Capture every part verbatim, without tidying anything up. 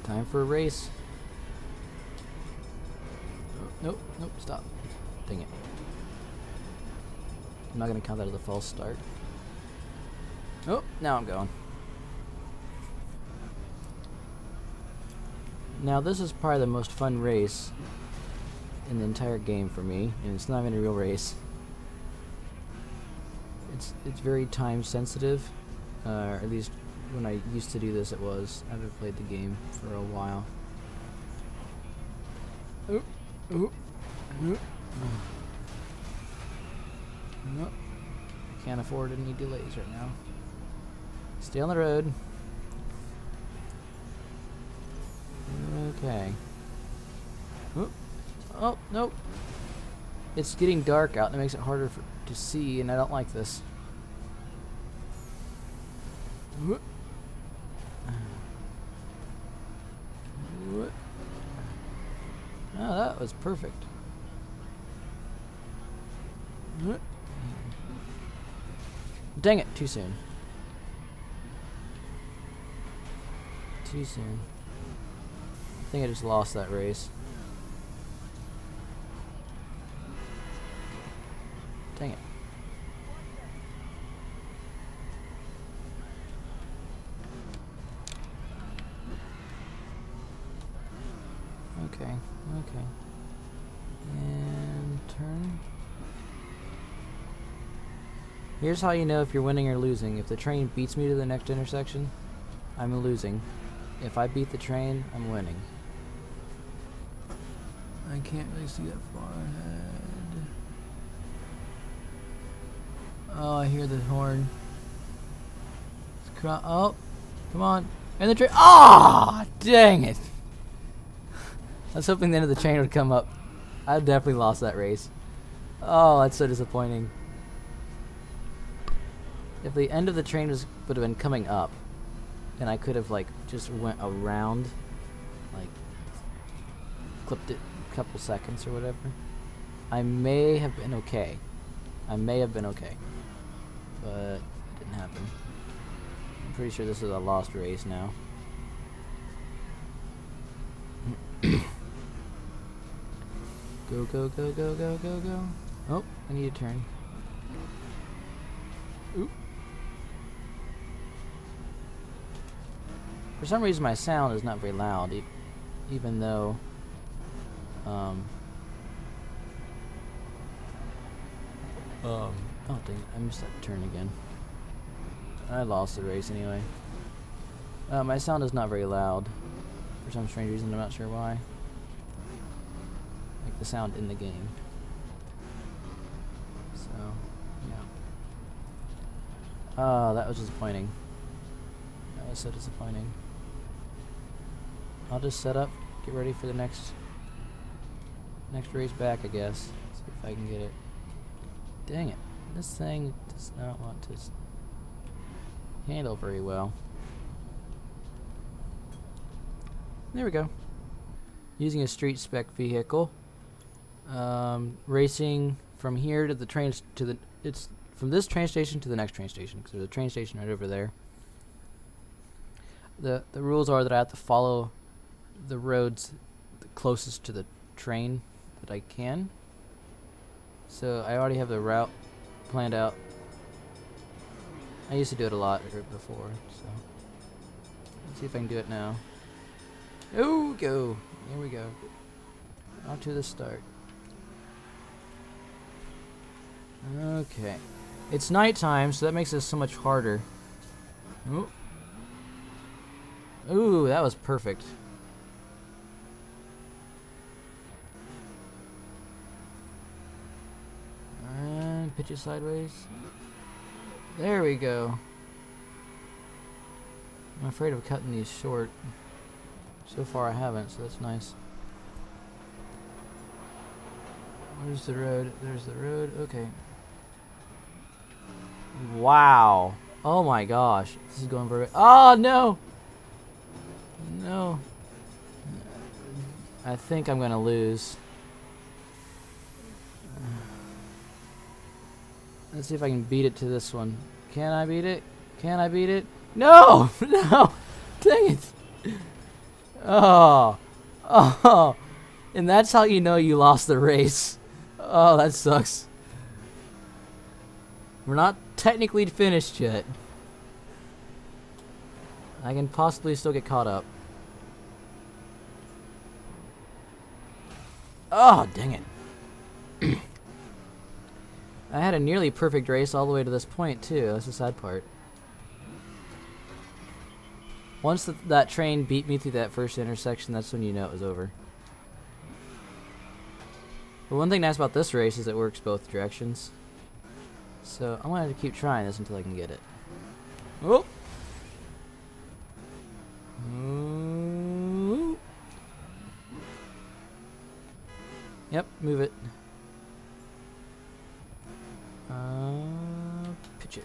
Time for a race. Oh, nope, nope, stop. Dang it. I'm not gonna count that as a false start. Oh, now I'm going. Now this is probably the most fun race in the entire game for me, and it's not even a real race. It's it's very time sensitive, uh, or at least when I used to do this it was. I haven't played the game for a while. Ooh, ooh, ooh. Nope. I can't afford any delays right now. Stay on the road. Okay. Oop. Oh, nope. It's getting dark out and it makes it harder for, to see, and I don't like this. Oop. Oop. Oh, that was perfect. Oop. Dang it, too soon. Too soon. I think I just lost that race. Dang it. Okay, okay. And turn. Here's how you know if you're winning or losing. If the train beats me to the next intersection, I'm losing. If I beat the train, I'm winning. I can't really see that far ahead. Oh, I hear the horn. It's cr oh, come on. And the train. Ah, oh, dang it. I was hoping the end of the train would come up. I definitely lost that race. Oh, that's so disappointing. If the end of the train was would have been coming up, and I could have like just went around, like clipped it a couple seconds or whatever, I may have been okay. I may have been okay, but it didn't happen. I'm pretty sure this is a lost race now. Go, go, go, go, go, go, go. Oh, I need a turn. Oop. For some reason my sound is not very loud, e even though um, um, oh dang it, I missed that turn again. I lost the race anyway. Uh, my sound is not very loud for some strange reason, I'm not sure why. Like the sound in the game. So, yeah. Oh, that was disappointing. That was so disappointing. I'll just set up, get ready for the next next race back, I guess. See if I can get it. Dang it. This thing does not want to s handle very well. There we go. Using a street spec vehicle. Um, racing from here to the train st to the it's from this train station to the next train station, because there's a train station right over there. The the rules are that I have to follow the roads the closest to the train that I can. So I already have the route planned out. I used to do it a lot before, so let's see if I can do it now. Oh, go! Here we go. On to the start. Okay. It's nighttime, so that makes this so much harder. Ooh. Ooh, that was perfect. And pitch it sideways. There we go. I'm afraid of cutting these short. So far I haven't, so that's nice. Where's the road? There's the road. Okay. Wow. Oh my gosh. This is going very... Oh, no! No. I think I'm going to lose. Let's see if I can beat it to this one. Can I beat it? Can I beat it? No! No! Dang it! Oh. Oh. And that's how you know you lost the race. Oh, that sucks. We're not technically finished yet. I can possibly still get caught up. Oh, dang it. I had a nearly perfect race all the way to this point, too. That's the sad part. Once th that train beat me through that first intersection, that's when you know it was over. But one thing nice about this race is it works both directions. So I'm going to keep trying this until I can get it. Oh! Ooh. Yep, move it. Uh, pitch it.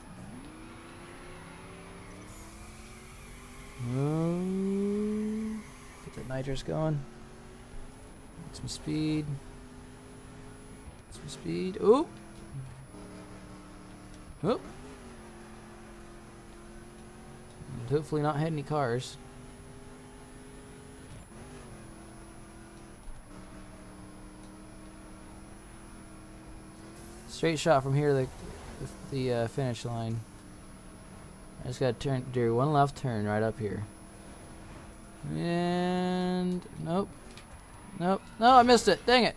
Ooh. Get that nitrous going. Get some speed. Some speed. Ooh! Oh. And hopefully not hit any cars. Straight shot from here to the, the uh, finish line. I just gotta turn, do one left turn right up here. And nope. Nope. No, I missed it. Dang it.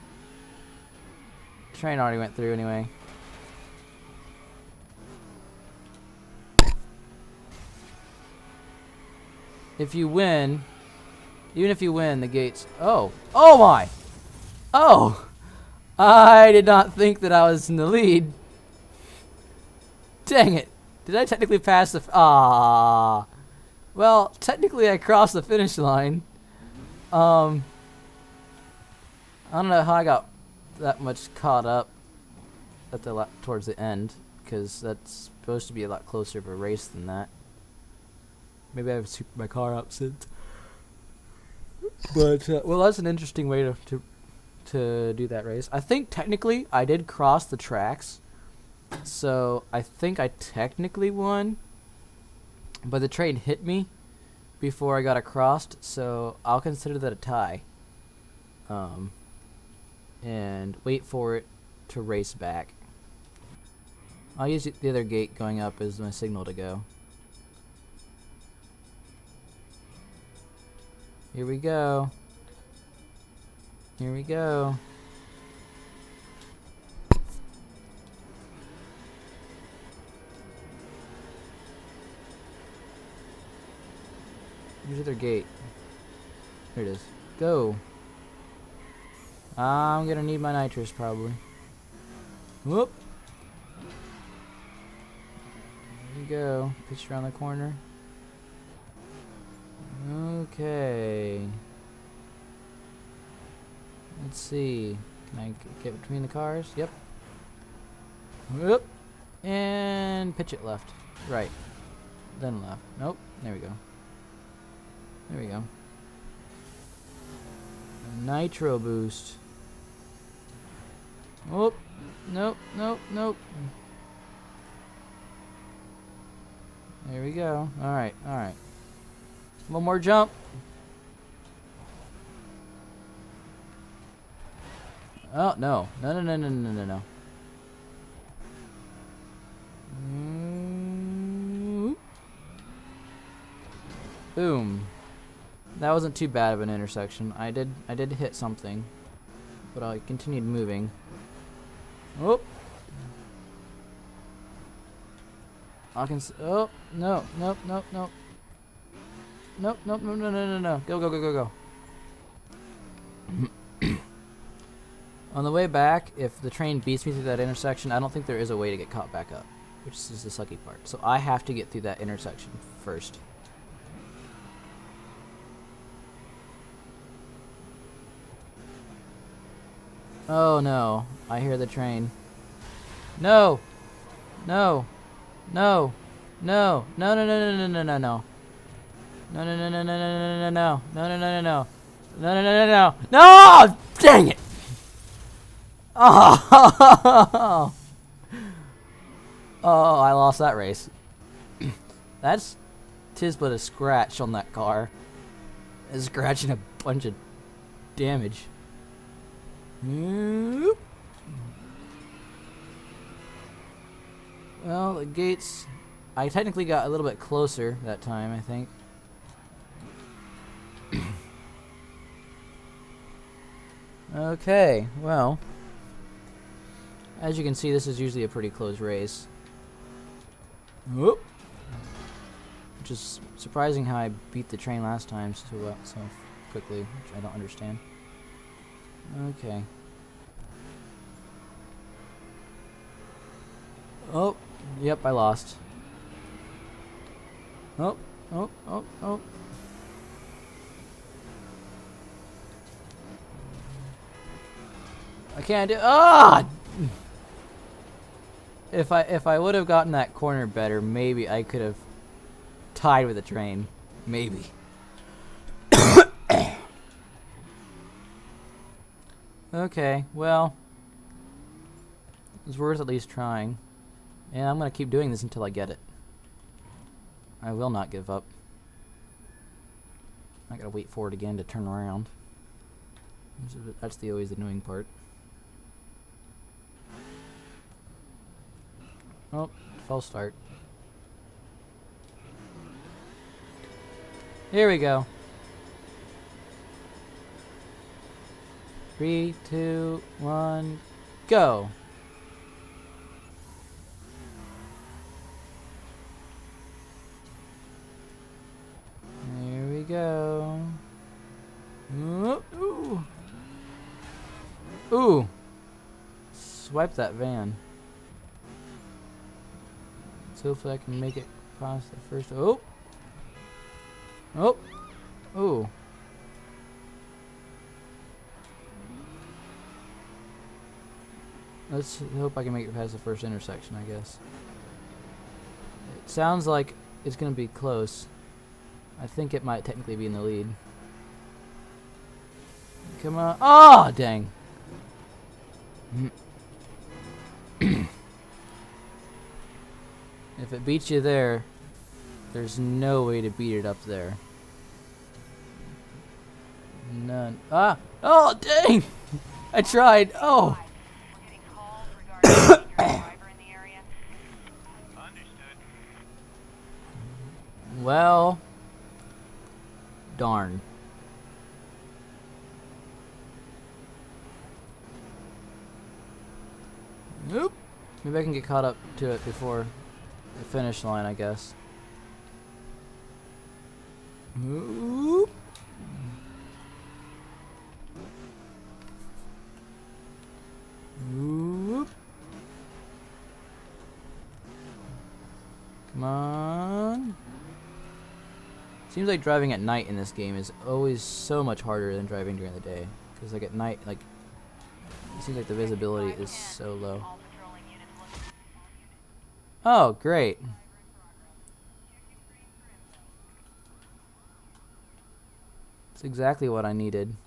Train already went through anyway. If you win, even if you win, the gates. Oh, oh my! Oh, I did not think that I was in the lead. Dang it! Did I technically pass the? Ah, well, technically I crossed the finish line. Um, I don't know how I got that much caught up at the la towards the end, because that's supposed to be a lot closer of a race than that. Maybe I've souped my car up since. But, uh, well, that's an interesting way to, to to do that race. I think technically I did cross the tracks. So, I think I technically won. But the train hit me before I got across. So, I'll consider that a tie. Um, and wait for it to race back. I'll use the other gate going up as my signal to go. Here we go. Here we go. Here's their gate. Here it is. Go. I'm gonna need my nitrous probably. Whoop. There you go. Pitch around the corner. Okay. Let's see. Can I get between the cars? Yep. Whoop. And pitch it left. Right. Then left. Nope. There we go. There we go. Nitro boost. Oh. Nope. Nope. Nope. There we go. Alright. Alright. One more jump. Oh, no. No, no, no, no, no, no, no. Mm. Boom. That wasn't too bad of an intersection. I did I did hit something, but I continued moving. Oh. I can s oh, no. Nope, nope, nope. Nope, nope, no, no, no, no, no. Go, go, go, go, go. On the way back, if the train beats me through that intersection, I don't think there is a way to get caught back up, which is the sucky part. So I have to get through that intersection first. Oh no, I hear the train. No! No! No! No! No, no, no, no, no, no, no, no. No, no, no, no, no, no, no, no, no, no, no, no, no, no, no, no, no, no, no! Dang it! Oh! Oh, I lost that race. That's tis but a scratch on that car. is scratching a bunch of damage. Nope. Well, the gates... I technically got a little bit closer that time, I think. Okay, well... As you can see, this is usually a pretty close race. Whoop! Which is surprising how I beat the train last time so well, so quickly, which I don't understand. Okay. Oh, yep, I lost. Oh, oh, oh, oh. I can't do. Ah! If I if I would have gotten that corner better, maybe I could have tied with the train. Maybe. Okay, well, it's worth at least trying. And I'm gonna keep doing this until I get it. I will not give up. I gotta wait for it again to turn around. That's the always annoying part. Oh, false start. Here we go. Three, two, one, go. There we go. Ooh, ooh. Ooh. Swipe that van. So hopefully I can make it past the first. Oh. Oh. Ooh. Let's hope I can make it past the first intersection, I guess. It sounds like it's going to be close. I think it might technically be in the lead. Come on. Oh, dang. If it beats you there, there's no way to beat it up there. None. Ah! Oh, dang! I tried. Oh! Well, darn. Nope. Maybe I can get caught up to it before the finish line, I guess. Oop. Oop. Come on. Seems like driving at night in this game is always so much harder than driving during the day. Because like at night, like it seems like the visibility is so low. Oh, great. That's exactly what I needed.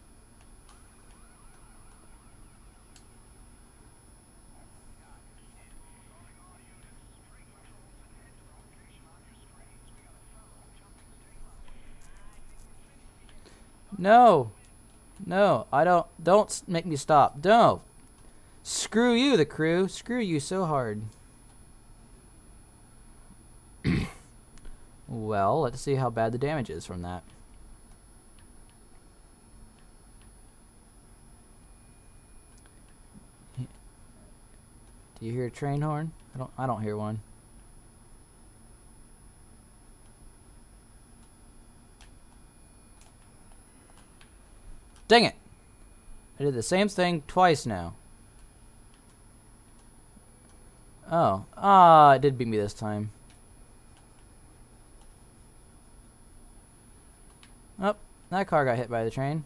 No. No, I don't. Don't s- make me stop. No. Screw you, the crew. Screw you so hard. Well, let's see how bad the damage is from that. Do you hear a train horn? I don't I don't hear one. Dang it. I did the same thing twice now. Oh. Ah, it did beat me this time. Oh, that car got hit by the train.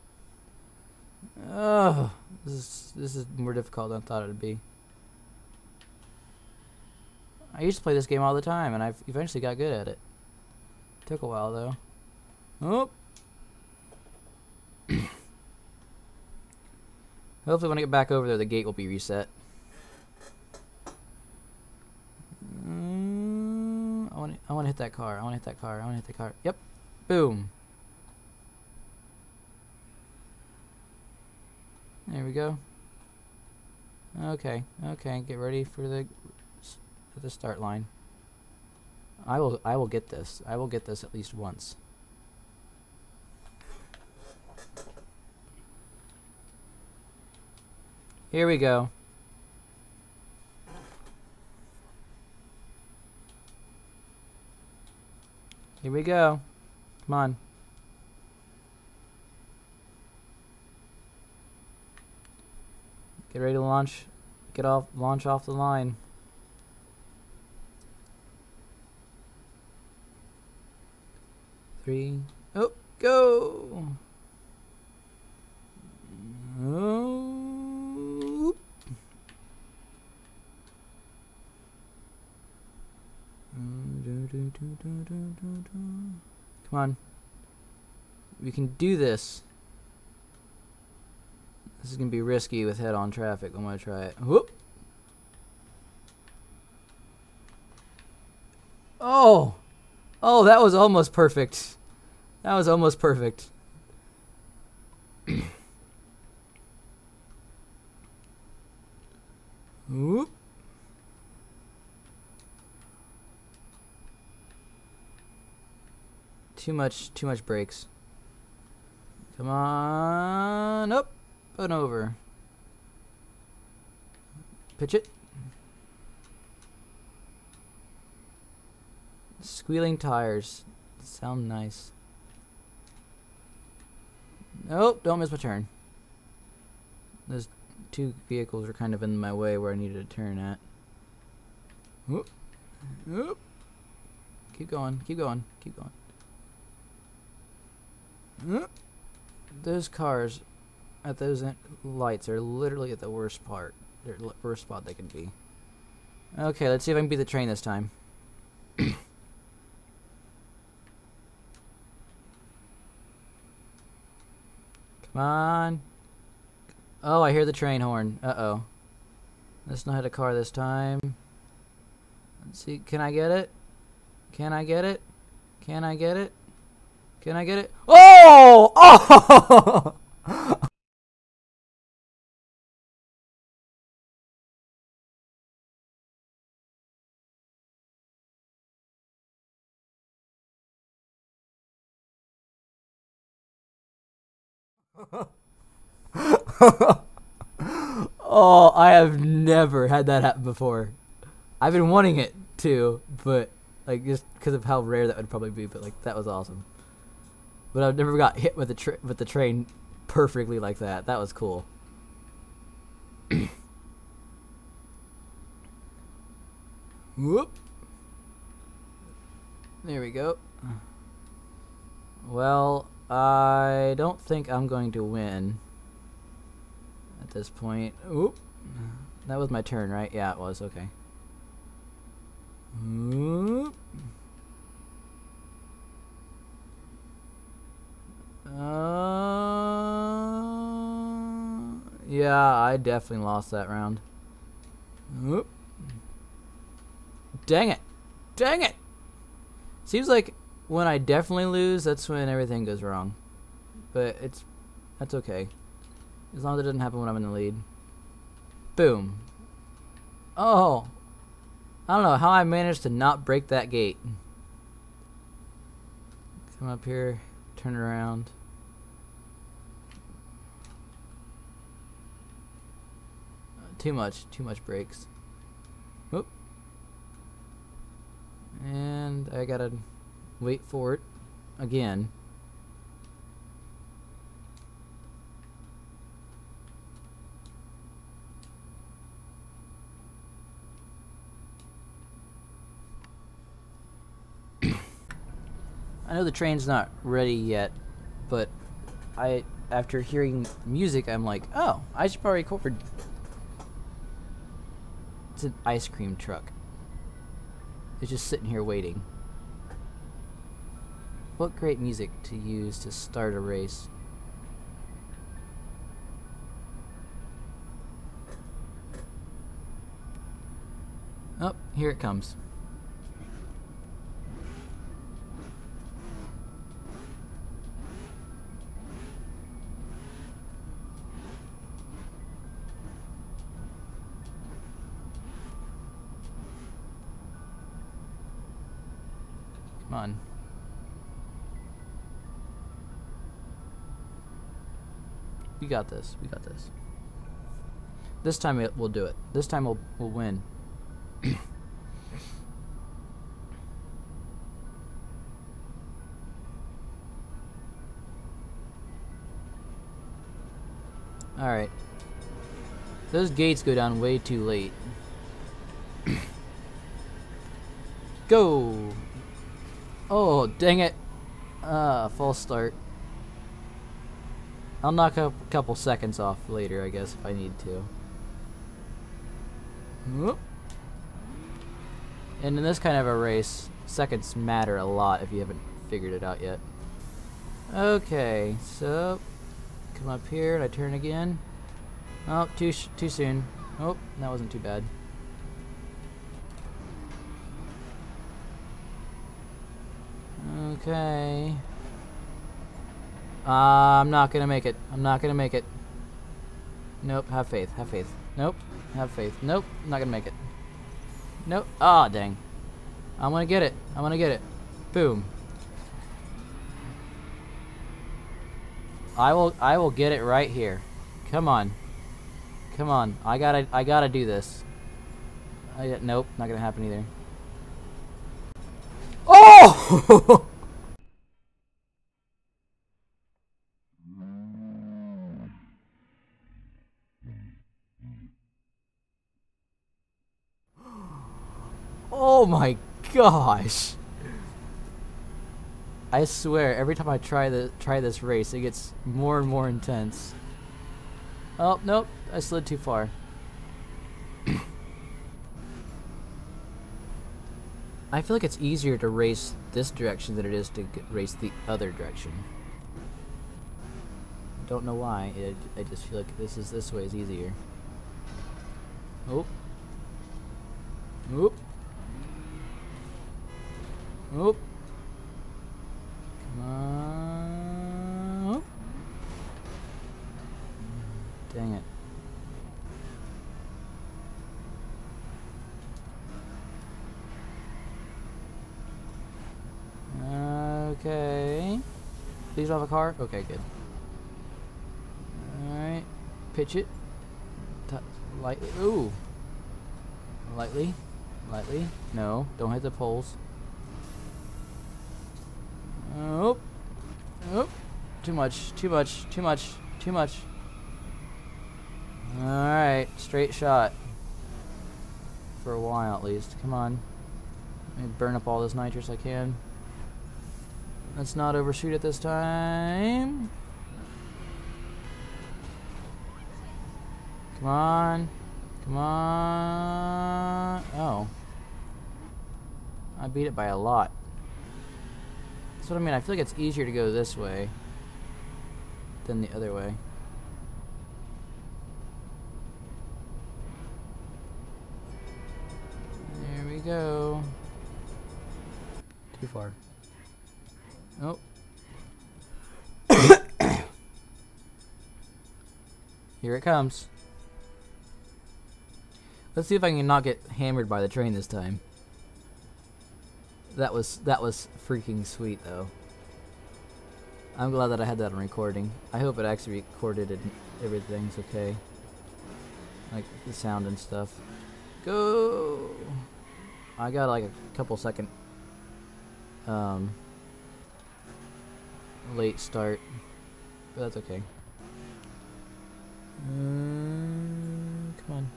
Oh, this is this is more difficult than I thought it would be. I used to play this game all the time, and I eventually got good at it. Took a while though. Oh. Hopefully, when I get back over there, the gate will be reset. Mm, I want I want to hit that car. I want to hit that car. I want to hit the car. Yep. Boom. There we go. Okay, okay, get ready for the for the start line. I will I will get this. I will get this at least once. Here we go. Here we go. Come on. Get ready to launch. Get off. Launch off the line. Three. Oh, go. Oh. Come on. We can do this. This is going to be risky with head-on traffic. I'm going to try it. Whoop. Oh! Oh, that was almost perfect. That was almost perfect. Whoop. Too much, too much brakes. Come on, up, and over. Pitch it. Squealing tires. Sound nice. Nope, don't miss my turn. Those two vehicles are kind of in my way where I needed to turn at. Whoop. Whoop. Keep going, keep going, keep going. Whoop. Those cars at those lights are literally at the worst part. They're the worst spot they can be. Okay, let's see if I can beat the train this time. Come on. Oh, I hear the train horn. Uh-oh. Let's not hit a car this time. Let's see. Can I get it? Can I get it? Can I get it? Can I get it? Oh! Oh! Oh, I have never had that happen before. I've been wanting it to, but like just because of how rare that would probably be. But like that was awesome. But I've never got hit with the tra with the train perfectly like that. That was cool. Whoop. There we go. Well, I don't think I'm going to win at this point. Oop. That was my turn, right? Yeah, it was. Okay. Oop. Uh, yeah, I definitely lost that round. Oop. Dang it. Dang it. Seems like when I definitely lose, that's when everything goes wrong. But it's that's okay. As long as it doesn't happen when I'm in the lead. Boom. Oh. I don't know how I managed to not break that gate. Come up here, turn around. Uh, too much, too much brakes. Whoop. And I gotta wait for it again. I know the train's not ready yet, but I, after hearing music, I'm like, oh, I should probably record. It's an ice cream truck. It's just sitting here waiting. What great music to use to start a race. Oh, here it comes. on. We got this. We got this. This time it, we'll do it. This time we'll we'll win. All right. Those gates go down way too late. Go. Oh, dang it. Ah, false start. I'll knock a couple seconds off later, I guess, if I need to. Whoop. And in this kind of a race, seconds matter a lot if you haven't figured it out yet. Okay, so come up here and I turn again. Oh, too sh too soon. Oh, that wasn't too bad. Okay. Uh, I'm not gonna make it. I'm not gonna make it. Nope, have faith, have faith. Nope, have faith. Nope, I'm not gonna make it. Nope. Ah, oh, dang. I'm gonna get it. I'm gonna get it. Boom. I will I will get it right here. Come on. Come on. I gotta I gotta do this. I, nope, not gonna happen either. Oh! Oh my gosh! I swear, every time I try the try this race, it gets more and more intense. Oh nope, I slid too far. I feel like it's easier to race this direction than it is to g race the other direction. Don't know why. It, I just feel like this is this way is easier. Oh. Oop. Oop. Come on. Oop. Dang it. Okay. Please don't have a car? Okay, good. Alright. Pitch it. T lightly. Ooh. Lightly. Lightly. No. Don't hit the poles. Oh. Oh. Too much. Too much. Too much. Too much. Alright. Straight shot. For a while at least. Come on. Let me burn up all this nitrous I can. Let's not overshoot it this time. Come on. Come on. Oh. I beat it by a lot. That's what I mean. I feel like it's easier to go this way than the other way. There we go. Too far. Oh. Here it comes. Let's see if I can not get hammered by the train this time. That was that was freaking sweet though. I'm glad that I had that on recording. I hope it actually recorded and everything's okay. Like the sound and stuff. Go! I got like a couple second um late start, but that's okay. Um, come on.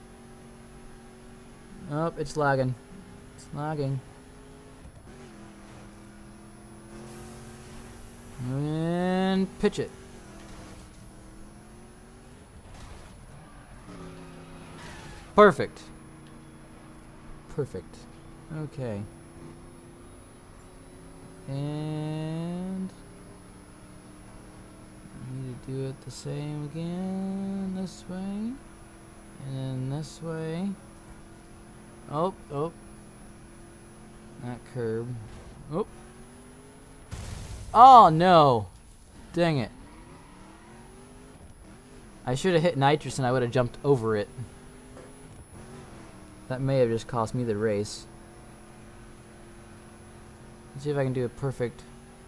Oh, it's lagging. It's lagging. And pitch it. Perfect. Perfect. Okay. And I need to do it the same again this way. And then this way. Oh, oh. That curb. Oh. Oh no. Dang it. I should have hit nitrous and I would have jumped over it. That may have just cost me the race. Let's see if I can do a perfect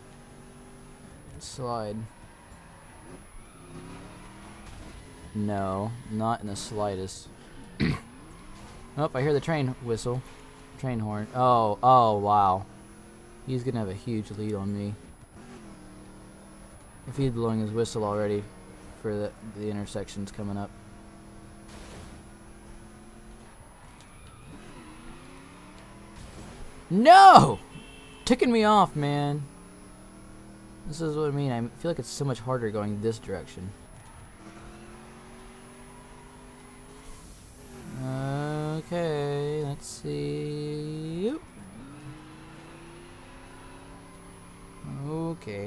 slide. No, not in the slightest. Oh, I hear the train whistle. Train horn. Oh, oh, wow. He's gonna have a huge lead on me. If he's blowing his whistle already for the, the intersections coming up. No! Ticking me off, man. This is what I mean. I feel like it's so much harder going this direction. Okay, let's see. Okay.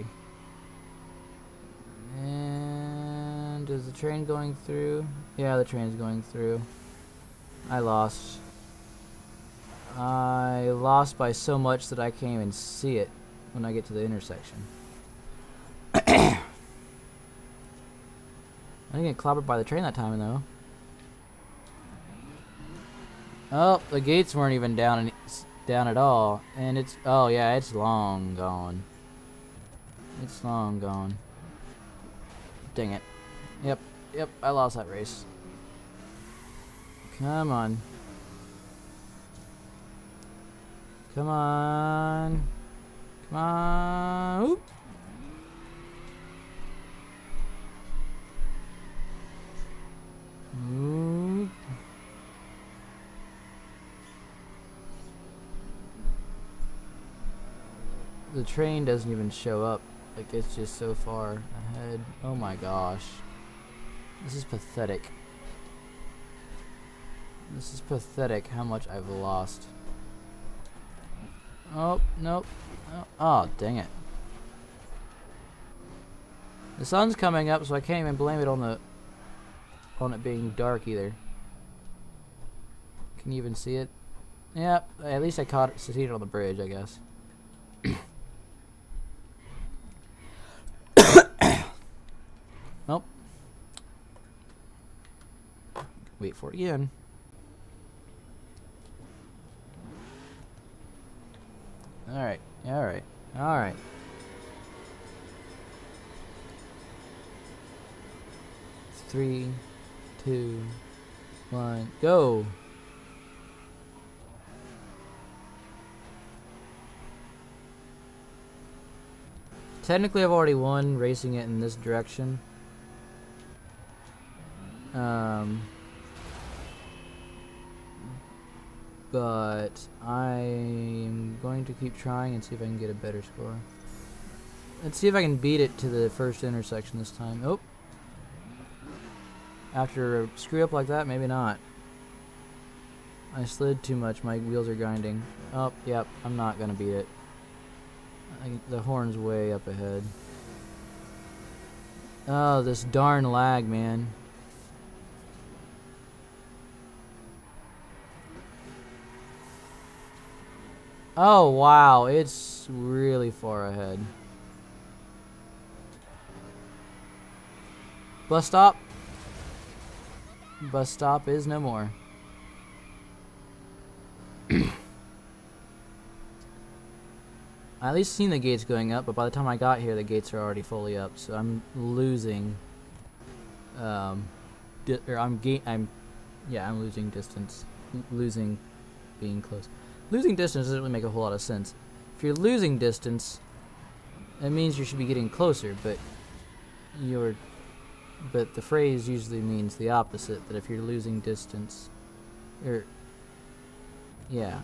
And is the train going through? Yeah, the train's going through. I lost. I lost by so much that I can't even see it when I get to the intersection. I didn't get clobbered by the train that time, though. Oh, the gates weren't even down and down at all, and it's oh yeah, it's long gone. It's long gone. Dang it. Yep, yep, I lost that race. Come on. Come on. Come on. Oop. Oop. The train doesn't even show up. Like, it's just so far ahead. Oh my gosh. This is pathetic. This is pathetic how much I've lost. Oh, nope. Oh, oh, dang it. The sun's coming up, so I can't even blame it on the on it being dark either. Can you even see it? Yep, at least I caught it, succeeded on the bridge, I guess. Nope. Wait for it again. Alright, alright, alright. Three, two, one, go! Technically, I've already won racing it in this direction. Um, but I'm going to keep trying and see if I can get a better score. Let's see if I can beat it to the first intersection this time. Oh. After a screw up like that, maybe not. I slid too much. My wheels are grinding. Oh, yep. I'm not going to beat it. I, the horn's way up ahead. Oh, this darn lag, man. Oh, wow. It's really far ahead. Bus stop. Bus stop is no more. I at least seen the gates going up, but by the time I got here, the gates are already fully up. So I'm losing. Um, di or I'm ga I'm, yeah, I'm losing distance. L losing, being close. Losing distance doesn't really make a whole lot of sense. If you're losing distance, it means you should be getting closer, but you're. But the phrase usually means the opposite. That if you're losing distance, or yeah.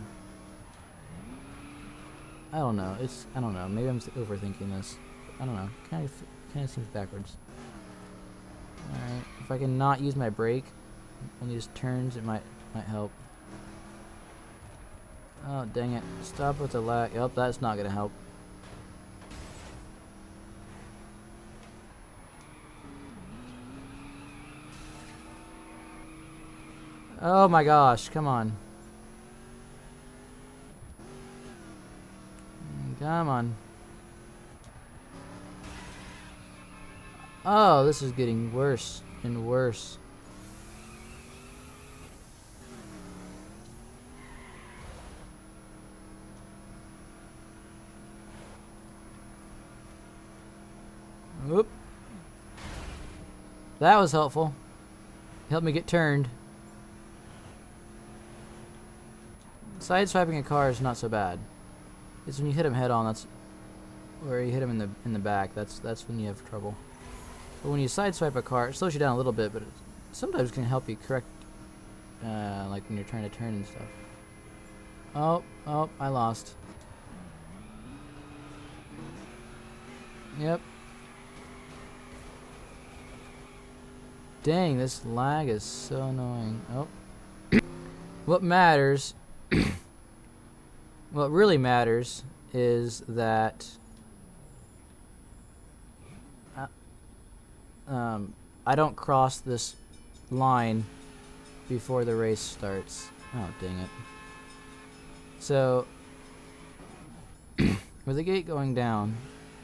I don't know. It's I don't know. Maybe I'm overthinking this. I don't know. Kind of kind of seems backwards. All right. If I can not use my brake on these turns, it might might help. Oh dang it! Stop with the lag. Yep, that's not gonna help. Oh my gosh! Come on. Come on. Oh, this is getting worse and worse. Oop. That was helpful. Helped me get turned. Sideswiping a car is not so bad. It's when you hit him head on, that's where you hit him in the in the back. That's that's when you have trouble. But when you sideswipe a car, it slows you down a little bit, but it sometimes can help you correct, uh, like when you're trying to turn and stuff. Oh, oh, I lost. Yep. Dang, this lag is so annoying. Oh. What matters, what really matters is that I, um, I don't cross this line before the race starts. Oh, dang it. So, with the gate going down,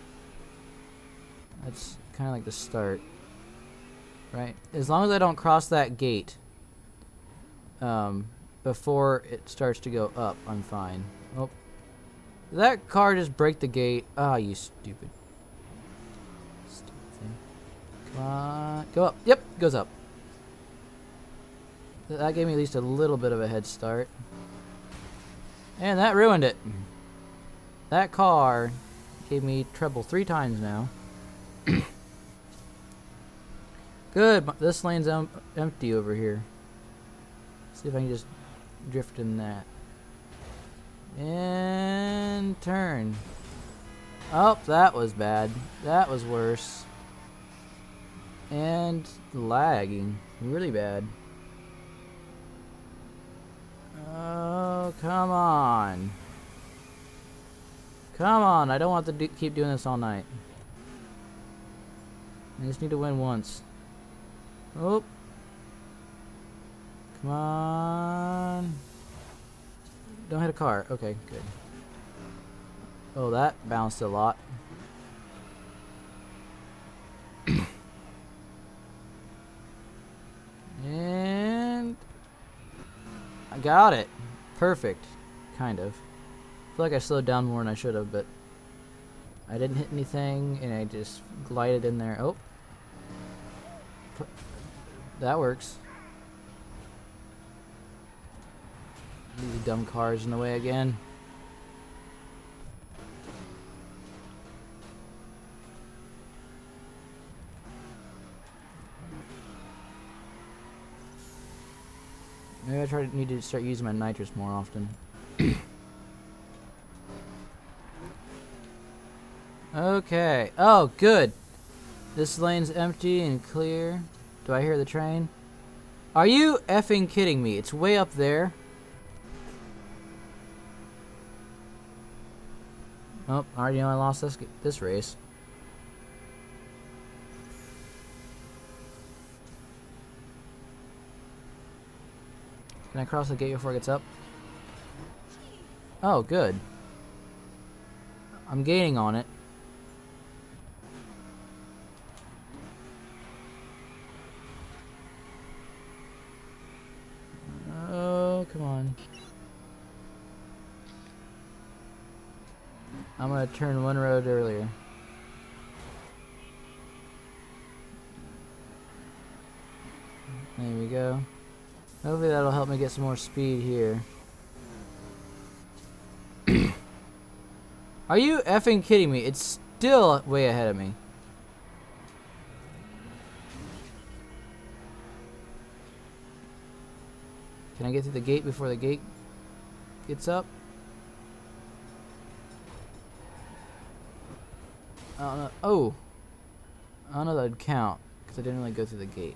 that's kind of like the start, right? As long as I don't cross that gate um, before it starts to go up, I'm fine. Oh, did that car just break the gate? Ah, oh, you stupid, stupid thing. Come on, go up. Yep, goes up. That gave me at least a little bit of a head start. And that ruined it. That car gave me trouble three times now. Good, this lane's em empty over here. See if I can just drift in that. And turn. Oh, that was bad. That was worse. And lagging. Really bad. Oh, come on. Come on, I don't want to do keep doing this all night. I just need to win once. Oh. Come on. Don't hit a car. Okay, good. Oh, that bounced a lot. And I got it. Perfect. Kind of. I feel like I slowed down more than I should have, but I didn't hit anything, and I just glided in there. Oh. That works. These dumb cars in the way again. Maybe I try to need to start using my nitrous more often. Okay. Oh, good. This lane's empty and clear. Do I hear the train? Are you effing kidding me? It's way up there. Oh, I already know I lost this this race. Can I cross the gate before it gets up? Oh, good. I'm gaining on it. Oh, come on. I'm gonna turn one road earlier. There we go. Hopefully that'll help me get some more speed here. Are you effing kidding me? It's still way ahead of me. Can I get through the gate before the gate gets up? I don't know. Oh! I don't know that would count, because I didn't really go through the gate.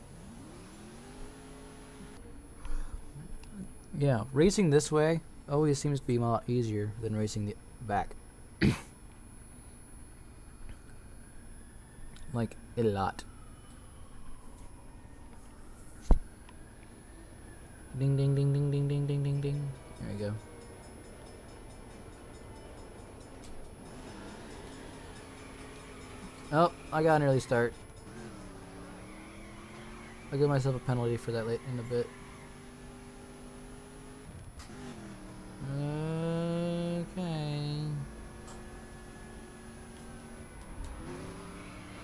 Yeah, racing this way always seems to be a lot easier than racing the back. Like, a lot. Ding ding ding ding ding ding ding ding ding. There we go. Oh, I got an early start. I'll give myself a penalty for that late in a bit. Okay.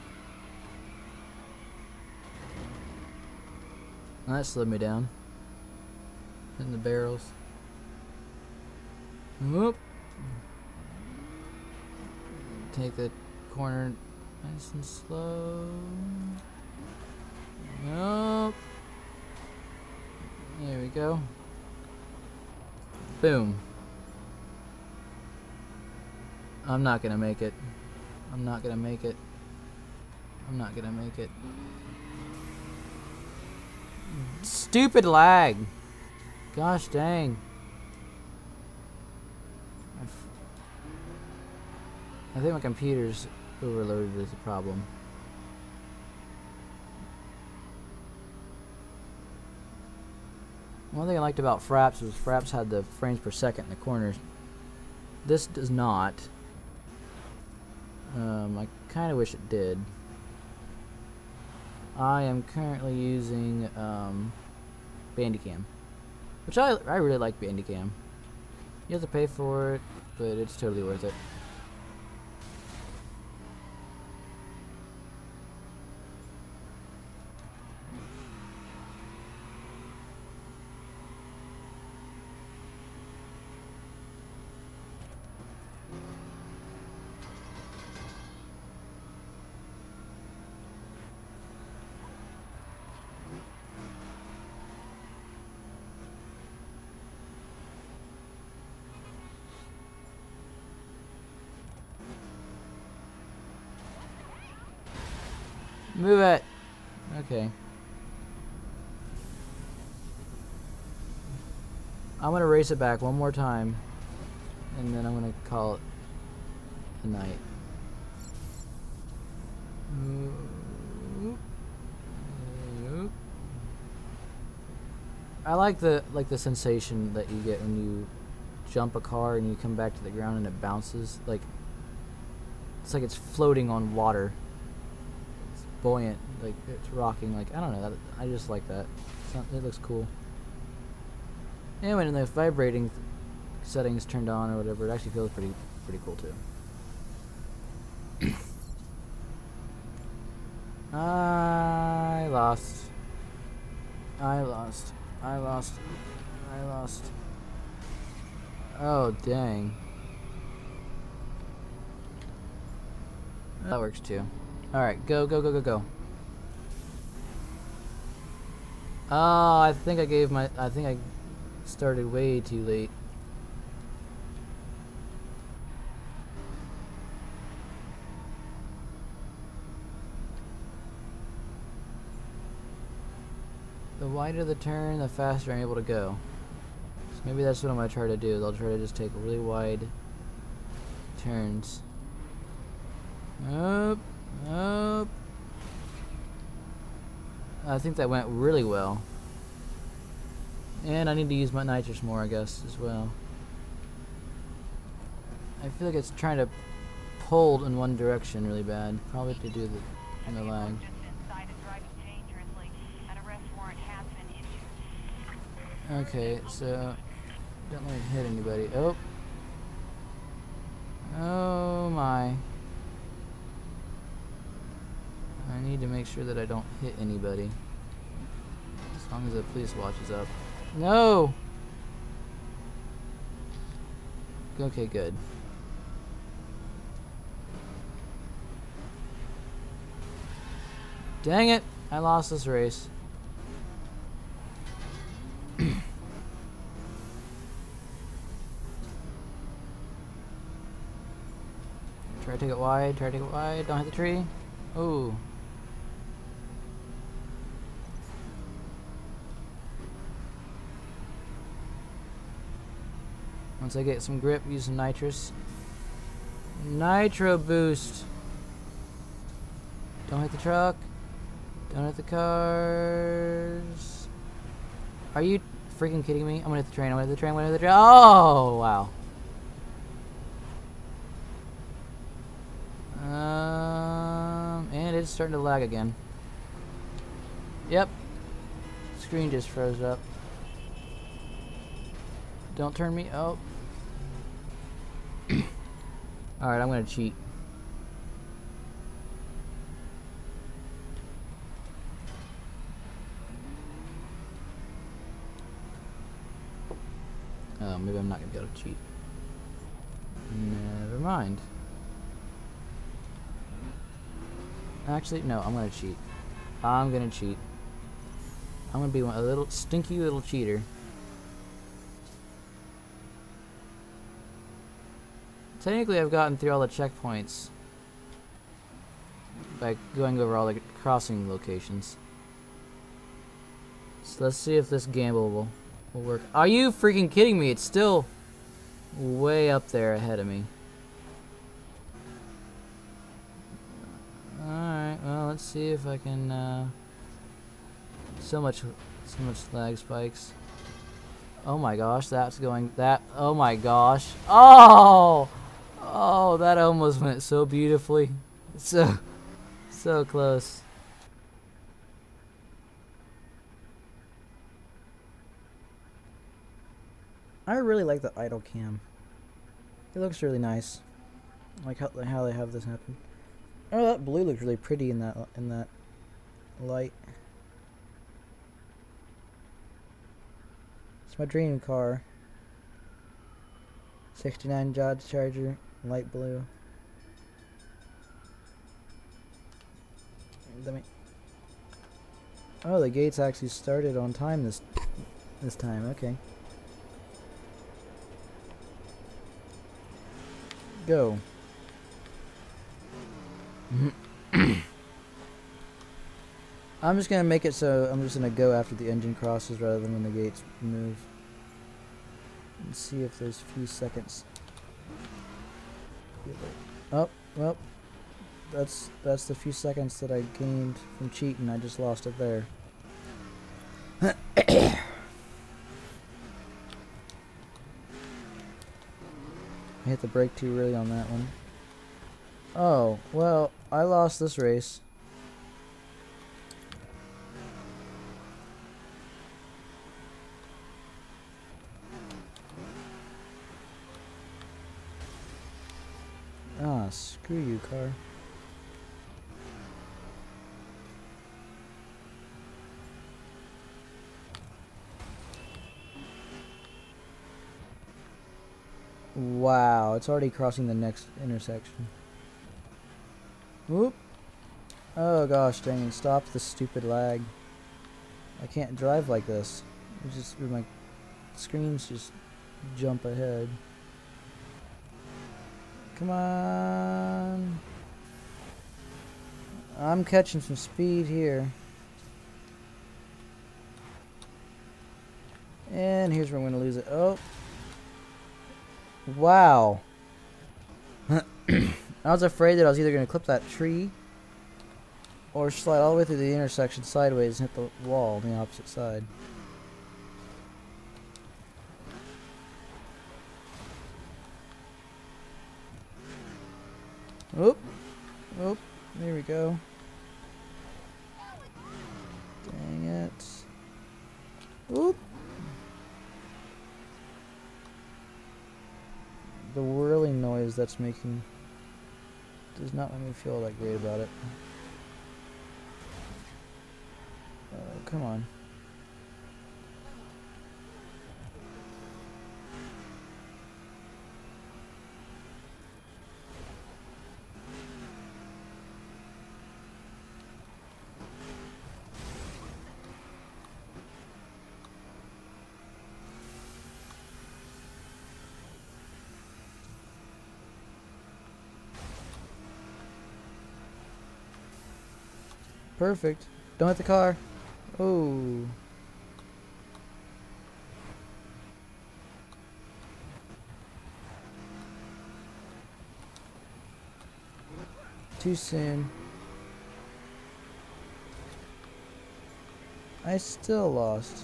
Oh, that slowed me down. Hitting the barrels. Whoop. Take the corner nice and slow. Nope. There we go. Boom. I'm not gonna make it. I'm not gonna make it. I'm not gonna make it. Stupid lag. Gosh dang. I think my computer's overloaded is a problem. One thing I liked about Fraps was Fraps had the frames per second in the corners. This does not. Um, I kind of wish it did. I am currently using um, Bandicam, which I I really like Bandicam. You have to pay for it, but it's totally worth it. Move it. Okay. I'm gonna race it back one more time, and then I'm gonna call it a night. I like the like the sensation that you get when you jump a car and you come back to the ground and it bounces. Like it's like it's floating on water. Buoyant, like it's rocking, like I don't know, that, I just like that. It's not, it looks cool. And when the vibrating th settings turned on or whatever, it actually feels pretty pretty cool too. I lost. I lost. I lost. I lost. Oh dang. That works too. Alright, go, go, go, go, go. Oh, I think I gave my... I think I started way too late. The wider the turn, the faster I'm able to go. So maybe that's what I'm going to try to do. I'll try to just take really wide turns. Up. Up. I think that went really well. And I need to use my nitrous more, I guess, as well. I feel like it's trying to pull in one direction really bad. Probably to do the, in the lag. Okay, so don't let me hit anybody. Oh. Oh my. I need to make sure that I don't hit anybody. As long as the police watch is up. No! Okay, good. Dang it! I lost this race. Try to take it wide, try to take it wide, don't hit the tree. Oh. Once I get some grip, use some nitrous. Nitro boost. Don't hit the truck. Don't hit the cars. Are you freaking kidding me? I'm gonna hit the train. I'm gonna hit the train. I'm gonna hit the train. Oh, wow. Um, and it's starting to lag again. Yep. Screen just froze up. Don't turn me. Oh. Alright, I'm gonna cheat. no, maybe I'm not gonna be able to cheat. Never mind. Actually, no, I'm gonna cheat. I'm gonna cheat. I'm gonna be one, a little stinky little cheater. Technically, I've gotten through all the checkpoints by going over all the crossing locations. So let's see if this gamble will, will work. Are you freaking kidding me? It's still way up there ahead of me. Alright, well, let's see if I can, uh... So much, so much lag spikes. Oh my gosh, that's going, that, oh my gosh. Oh! Oh, that almost went so beautifully. So, so close. I really like the idle cam. It looks really nice. I like how, how they have this happen. Oh, that blue looks really pretty in that in that light. It's my dream car. sixty-nine Dodge Charger, light blue. Let me. Oh, the gates actually started on time this this time. Okay. Go. I'm just gonna make it so I'm just gonna go after the engine crosses rather than when the gates move. Let's see if there's a few seconds. Oh, well, that's that's the few seconds that I gained from cheating. I just lost it there. I hit the brake too early on that one. Oh, well, I lost this race. Ah, screw you, car. Wow, it's already crossing the next intersection. Whoop. Oh gosh, dang it, stop the stupid lag. I can't drive like this. It's just, my screens just jump ahead. Come on. I'm catching some speed here. And here's where I'm going to lose it. Oh. Wow. I was afraid that I was either going to clip that tree or slide all the way through the intersection sideways and hit the wall on the opposite side. Oop. Oop. There we go. Dang it. Oop. The whirling noise that's making does not make me feel that great about it. Oh, come on. Perfect. Don't hit the car. Oh. Too soon. I still lost.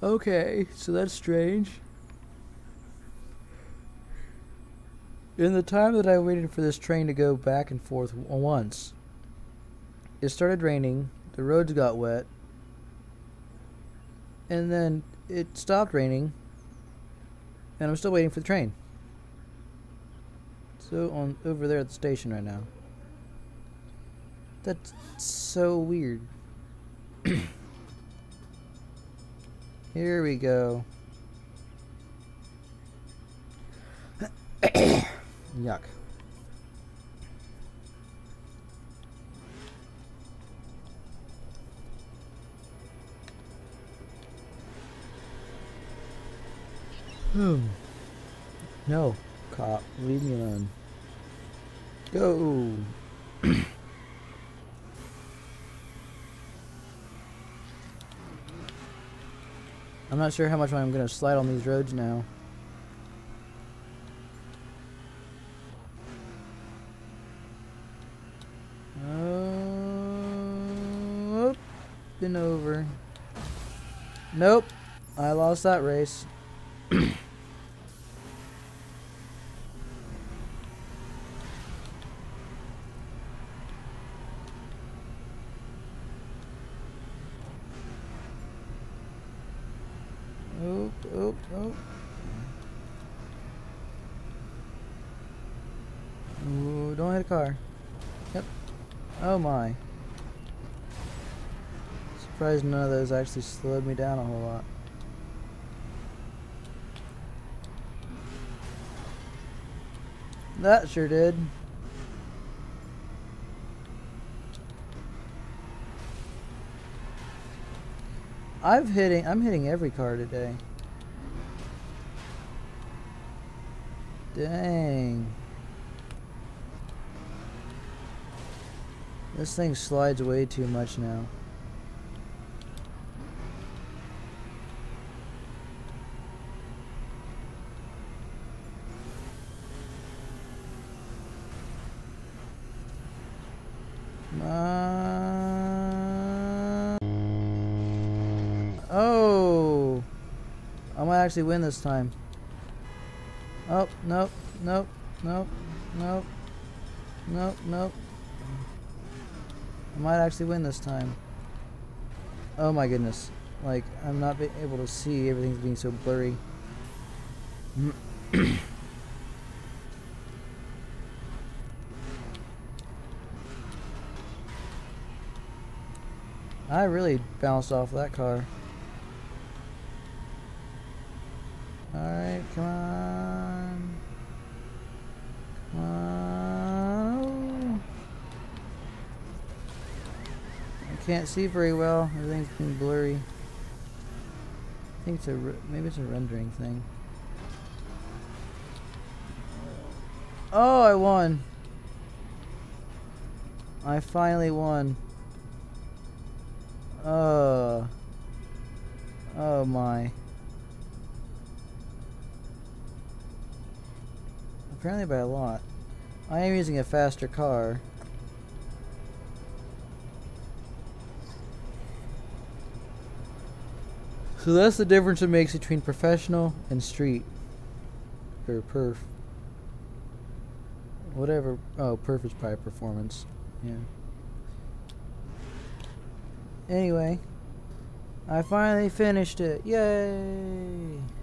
Okay, so that's strange. In the time that I waited for this train to go back and forth once, it started raining, the roads got wet, and then it stopped raining, and I'm still waiting for the train. So on over there at the station right now. That's so weird. Here we go. Yuck. Hmm. No, cop, leave me alone. Go. I'm not sure how much I'm going to slide on these roads now. Oh, been over. Nope, I lost that race. Oh, oh, oh. Ooh, don't hit a car. Yep. Oh my. Surprised none of those actually slowed me down a whole lot. That sure did. I've hitting I'm hitting every car today. Dang. This thing slides way too much now. Uh, oh, I might actually win this time. Oh, nope, nope, nope, nope, nope, nope. I might actually win this time. Oh my goodness. Like, I'm not be able to see. Everything's being so blurry. I really bounced off that car. Alright, come on. Come on. I can't see very well. Everything's been blurry. I think it's a, maybe it's a rendering thing. Oh, I won. I finally won. Uh, oh my. Apparently by a lot. I am using a faster car. So that's the difference it makes between professional and street. Or perf. Whatever. Oh, perf is probably performance. Yeah. Anyway, I finally finished it. Yay!